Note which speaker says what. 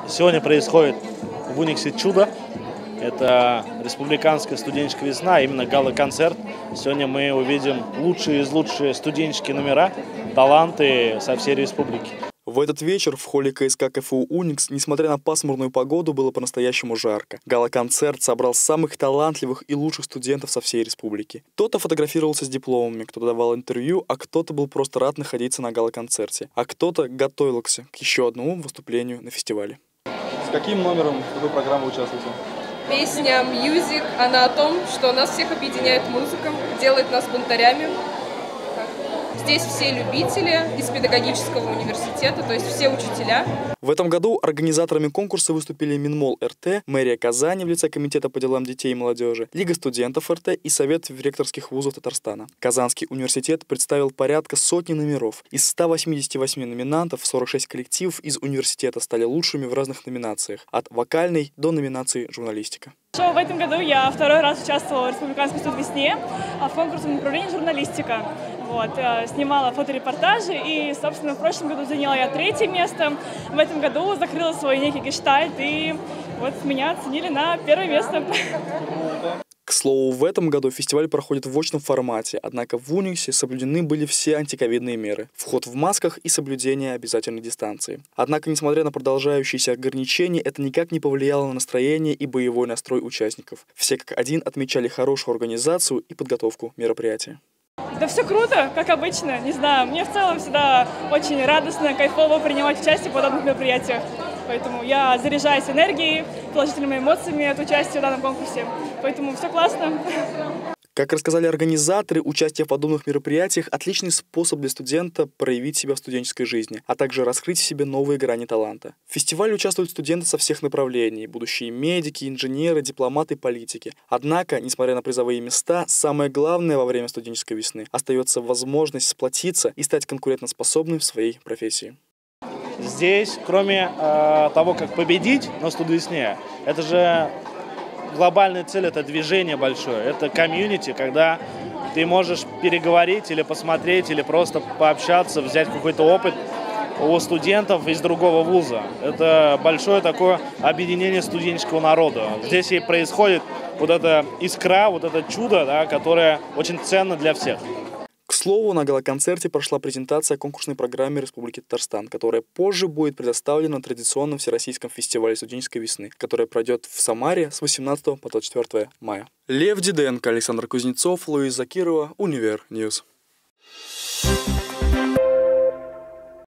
Speaker 1: Сегодня происходит в Униксе чудо. Это республиканская студенческая весна, а именно гала-концерт. Сегодня мы увидим лучшие из лучших студенческие номера, таланты со всей республики.
Speaker 2: В этот вечер в холле КСК КФУ «Уникс», несмотря на пасмурную погоду, было по-настоящему жарко. Гала-концерт собрал самых талантливых и лучших студентов со всей республики. Кто-то фотографировался с дипломами, кто-то давал интервью, а кто-то был просто рад находиться на гала-концерте, а кто-то готовился к еще одному выступлению на фестивале.
Speaker 3: С каким номером в какой программе участвуете?
Speaker 4: Песня «Music», она о том, что нас всех объединяет музыка, делает нас бунтарями. Здесь все любители из педагогического университета, то есть все учителя.
Speaker 2: В этом году организаторами конкурса выступили Минмол РТ, мэрия Казани в лице Комитета по делам детей и молодежи, Лига студентов РТ и Совет ректорских вузов Татарстана. Казанский университет представил порядка сотни номеров. Из 188 номинантов 46 коллективов из университета стали лучшими в разных номинациях, от вокальной до номинации журналистика.
Speaker 5: В этом году я второй раз участвовала в республиканской студвесне в конкурсном направлении журналистика. Снимала фоторепортажи и, собственно, в прошлом году заняла я 3-е место. В этом году закрыла свой некий гештальт, и вот меня оценили на 1-е место.
Speaker 2: К слову, в этом году фестиваль проходит в очном формате, однако в Униксе соблюдены были все антиковидные меры. Вход в масках и соблюдение обязательной дистанции. Однако, несмотря на продолжающиеся ограничения, это никак не повлияло на настроение и боевой настрой участников. Все как один отмечали хорошую организацию и подготовку мероприятия.
Speaker 5: Да все круто, как обычно, не знаю, мне в целом всегда очень радостно, кайфово принимать участие в подобных мероприятиях. Поэтому я заряжаюсь энергией, положительными эмоциями от участия в данном конкурсе. Поэтому все классно.
Speaker 2: Как рассказали организаторы, участие в подобных мероприятиях – отличный способ для студента проявить себя в студенческой жизни, а также раскрыть в себе новые грани таланта. В фестивале участвуют студенты со всех направлений – будущие медики, инженеры, дипломаты, политики. Однако, несмотря на призовые места, самое главное во время студенческой весны остается возможность сплотиться и стать конкурентоспособным в своей профессии.
Speaker 1: Здесь, кроме того, как победить на студвесне, это же глобальная цель, это движение большое, это комьюнити, когда ты можешь переговорить или посмотреть, или просто пообщаться, взять какой-то опыт у студентов из другого вуза. Это большое такое объединение студенческого народа. Здесь и происходит вот эта искра, вот это чудо, да, которое очень ценно для всех.
Speaker 2: К слову, на гала-концерте прошла презентация конкурсной программы Республики Татарстан, которая позже будет предоставлена на традиционном Всероссийском фестивале студенческой весны, который пройдет в Самаре с 18 по 24 мая. Лев Диденко, Александр Кузнецов, Луиза Закирова, Универньюз.